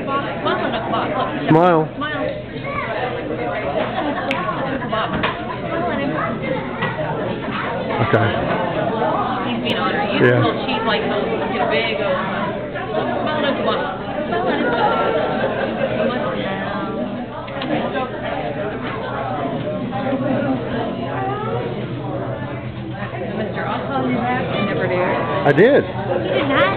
Smile at Uncle Bob. Look. Smile. Smile. Uncle Bob. Smile at him. Okay. He's being honored. You Yeah. little cheese like those. Get a big old smile at Uncle Bob. Smile at him. Mr. I'll call you back. I never do. I did. You didn't have